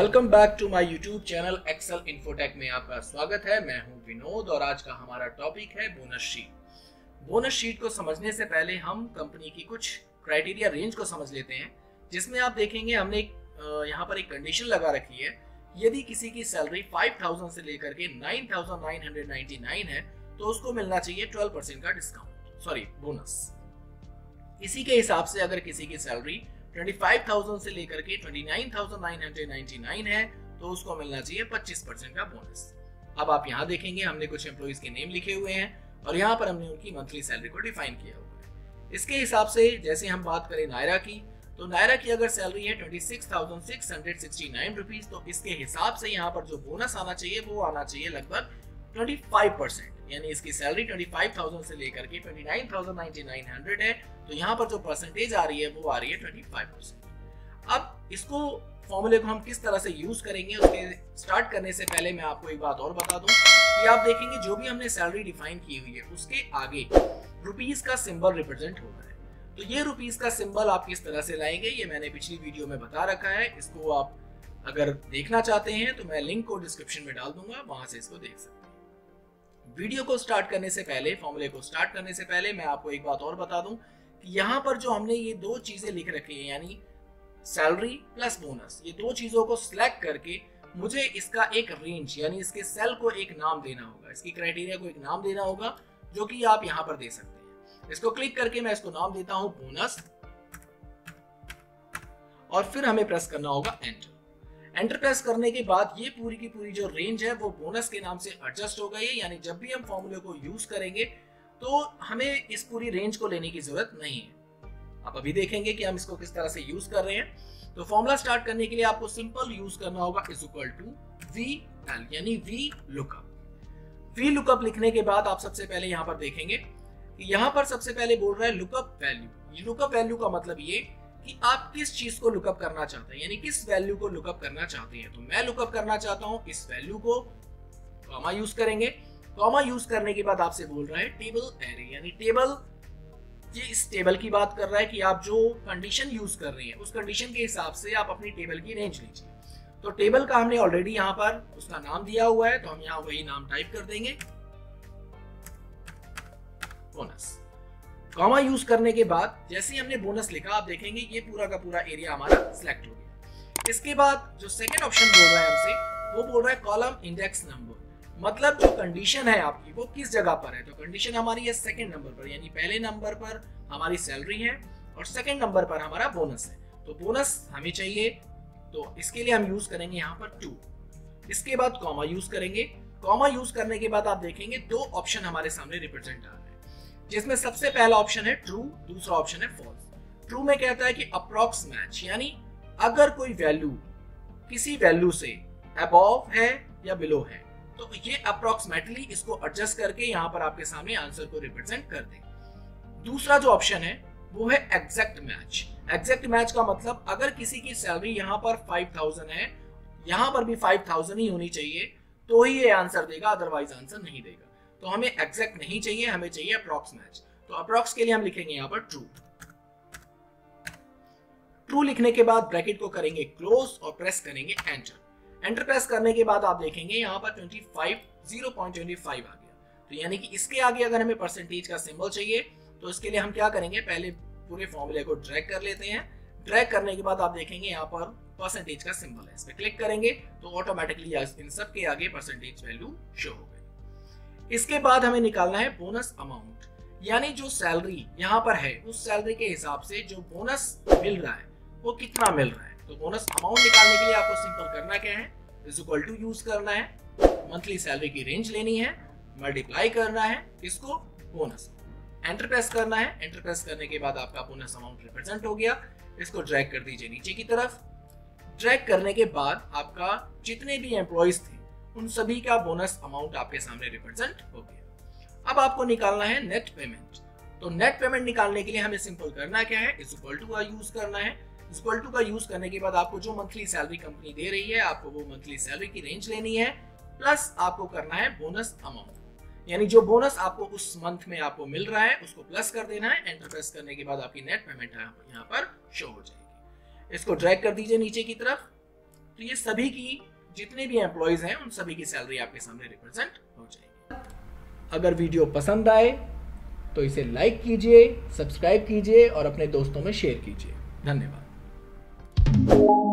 Welcome back to my YouTube channel Excel Infotech में आपका स्वागत है। मैं हूं विनोद और आज का हमारा टॉपिक है बोनस शीट। बोनस शीट को समझने से पहले हम कंपनी की कुछ क्राइटेरिया रेंज को समझ लेते हैं, जिसमें आप देखेंगे हमने यहाँ पर एक कंडीशन लगा रखी है। यदि किसी की सैलरी 5000 से लेकर के 9999 है तो उसको मिलना चाहिए 12% का डिस्काउंट, बोनस। इसी के हिसाब से अगर किसी की सैलरी 25,000 से लेकर के 29,999 है तो उसको मिलना चाहिए 25% का बोनस। अब आप यहाँ देखेंगे हमने कुछ एम्प्लॉइज के नेम लिखे हुए हैं और यहाँ पर हमने उनकी मंथली सैलरी को डिफाइन किया हुआ है। इसके हिसाब से जैसे हम बात करें नायरा की, तो नायरा की अगर सैलरी है 26,669 रुपीज, तो इसके हिसाब से यहाँ पर जो बोनस आना चाहिए वो आना चाहिए लगभग 25%। यानी इसकी सैलरी 25,000 से लेकर के 29,999 है, तो यहाँ पर जो परसेंटेज आ रही है वो आ रही है 25%। अब इसको फॉर्मूले को हम किस तरह से यूज करेंगे, उसके स्टार्ट करने से पहले मैं आपको एक बात और बता दूं कि आप देखेंगे जो भी हमने सैलरी डिफाइन की हुई है उसके आगे रुपीस का सिंबल रिप्रेजेंट हो रहा है। तो ये रुपीस का सिंबल आप किस तरह से लाएंगे ये मैंने पिछली वीडियो में बता रखा है। इसको आप अगर देखना चाहते हैं तो मैं लिंक को डिस्क्रिप्शन में डाल दूंगा, वहां से इसको देख सकते हैं। वीडियो को स्टार्ट करने से पहले, फॉर्मूले को स्टार्ट करने से पहले मैं आपको एक बात और बता दूं कि यहाँ पर जो हमने ये दो चीजें लिख रखी है, यानी सैलरी प्लस बोनस, ये दो चीजों को सिलेक्ट करके मुझे इसका एक रेंज यानी इसके सेल को एक नाम देना होगा, इसकी क्राइटेरिया को एक नाम देना होगा, जो कि आप यहाँ पर दे सकते हैं। इसको क्लिक करके मैं इसको नाम देता हूं बोनस और फिर हमें प्रेस करना होगा एंटर। एंटर प्रेस करने के बाद ये पूरी की पूरी जो रेंज है वो बोनस के नाम से एडजस्ट हो गई है। यानी जब भी हम फॉर्मूले को यूज करेंगे तो हमें इस पूरी रेंज को लेने की जरूरत नहीं है। आप अभी देखेंगे कि हम इसको किस तरह से यूज कर रहे हैं। तो फॉर्मूला स्टार्ट करने के लिए आपको सिंपल यूज करना होगा इज इक्वल टू VL यानी वी लुकअप। वी लुकअप लिखने के बाद आप सबसे पहले यहाँ पर देखेंगे कि यहाँ पर सबसे पहले बोल रहा है लुकअप वैल्यू। लुकअप वैल्यू का मतलब ये कि आप किस चीज को लुकअप करना चाहते हैं, यानी किस वैल्यू को लुकअप करना चाहते हैं। तो मैं लुकअप करना चाहता हूं इस वैल्यू को, कॉमा यूज करेंगे। कॉमा यूज करने के बाद आपसे बोल रहा है टेबल एरे, यानी टेबल, ये इस टेबल की बात कर रहा है कि आप जो कंडीशन यूज कर रहे हैं उस कंडीशन के हिसाब से आप अपनी टेबल की रेंज लीजिए। तो टेबल का हमने ऑलरेडी यहाँ पर उसका नाम दिया हुआ है, तो हम यहाँ वही नाम टाइप कर देंगे बोनस। कॉमा यूज करने के बाद जैसे ही हमने बोनस लिखा, आप देखेंगे ये पूरा का पूरा एरिया हमारा सिलेक्ट हो गया। इसके बाद जो सेकंड ऑप्शन बोल रहा है हमसे, वो बोल रहा है कॉलम इंडेक्स नंबर, मतलब जो कंडीशन है आपकी वो किस जगह पर है। तो कंडीशन हमारी है सेकंड नंबर पर, यानी पहले नंबर पर हमारी सैलरी है और सेकंड नंबर पर हमारा बोनस है। तो बोनस हमें चाहिए, तो इसके लिए हम यूज करेंगे यहाँ पर 2। इसके बाद कॉमा यूज करेंगे। कॉमा यूज करने के बाद आप देखेंगे दो ऑप्शन हमारे सामने रिप्रेजेंट आ रहे हैं, जिसमें सबसे पहला ऑप्शन है ट्रू, दूसरा ऑप्शन है फॉल्स। ट्रू में कहता है कि अप्रॉक्स मैच, यानी अगर कोई वैल्यू किसी वैल्यू से अबव है या बिलो है तो ये अप्रॉक्सिमेटली इसको एडजस्ट करके यहाँ पर आपके सामने आंसर को रिप्रेजेंट कर देगा। दूसरा जो ऑप्शन है वो है एग्जैक्ट मैच। एग्जैक्ट मैच का मतलब अगर किसी की सैलरी यहाँ पर 5000 है, यहाँ पर भी 5000 ही होनी चाहिए तो ही ये आंसर देगा, अदरवाइज आंसर नहीं देगा। तो हमें एग्जैक्ट नहीं चाहिए, हमें चाहिए अप्रॉक्स मैच। तो अप्रॉक्स के लिए हम लिखेंगे यहाँ पर ट्रू। ट्रू लिखने के बाद ब्रैकेट को करेंगे क्लोज और प्रेस करेंगे एंटर। एंटर प्रेस करने के बाद आप देखेंगे यहाँ पर 0.25 आ गया। तो यानी कि इसके आगे अगर हमें परसेंटेज का सिंबल चाहिए तो इसके लिए हम क्या करेंगे, पहले पूरे फॉर्मूले को ड्रैग कर लेते हैं। ड्रैग करने के बाद आप देखेंगे यहाँ पर परसेंटेज का सिंबल है, इस पर क्लिक करेंगे तो ऑटोमेटिकली इन सब के आगे परसेंटेज वैल्यू शो हो गई। इसके बाद हमें निकालना है बोनस अमाउंट, यानी जो सैलरी यहाँ पर है उस सैलरी के हिसाब से जो बोनस मिल रहा है वो कितना मिल रहा है। तो बोनस अमाउंट निकालने के लिए आपको सिंपल करना क्या है, इज इक्वल टू यूज करना है, मंथली सैलरी की रेंज लेनी है, मल्टीप्लाई करना है इसको बोनस, एंटर प्रेस करना है। एंटर प्रेस करने के बाद आपका बोनस अमाउंट रिप्रेजेंट हो गया। इसको ड्रैग कर दीजिए नीचे की तरफ। ड्रैग करने के बाद आपका जितने भी एम्प्लॉइज थे उन सभी का बोनस अमाउंट आपके सामने रिप्रेजेंट हो गया। अब आपको निकालना है नेट पेमेंट। तो नेट पेमेंट निकालने के लिए हमें सिंपल करना क्या है, इज इक्वल टू का यूज करना है। इज इक्वल टू का यूज करने के बाद आपको जो मंथली सैलरी कंपनी दे रही है आपको वो मंथली सैलरी की रेंज लेनी है, प्लस आपको करना है बोनस अमाउंट, यानी जो बोनस आपको उस मंथ में आपको मिल रहा है उसको प्लस कर देना है। एंटर प्रेस करने के बाद आपकी नेट पेमेंट यहाँ पर शो हो जाएगी। इसको ड्रैग कर दीजिए नीचे की तरफ। तो ये सभी की जितने भी एम्प्लॉयज हैं उन सभी की सैलरी आपके सामने रिप्रेजेंट हो जाएगी। अगर वीडियो पसंद आए तो इसे लाइक कीजिए, सब्सक्राइब कीजिए और अपने दोस्तों में शेयर कीजिए। धन्यवाद।